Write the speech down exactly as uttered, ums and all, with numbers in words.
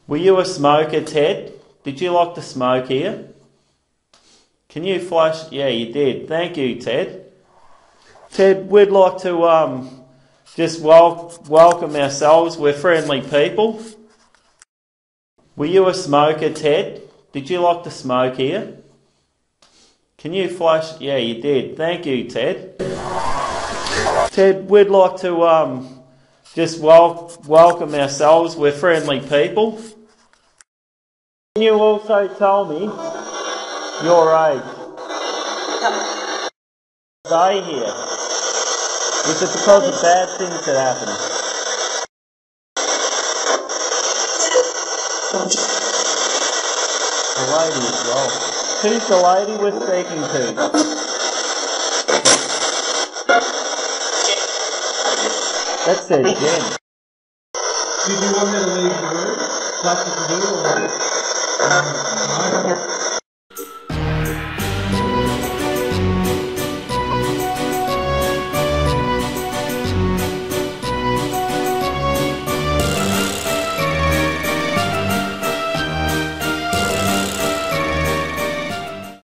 Were you a smoker, Ted? Did you like to smoke here? Can you flash? Yeah, you did. Thank you, Ted. Ted, we'd like to um, just wel- welcome ourselves. We're friendly people. Were you a smoker, Ted? Did you like to smoke here? Can you flash? Yeah, you did. Thank you, Ted. Ted, we'd like to um, just wel- welcome ourselves. We're friendly people. Can you also tell me your age? Stay here. Is it because of bad things that happen? The lady as well. Who's the lady we're speaking to? That says Jen. Did you want me to leave the room? Like you can do or not? Um, no.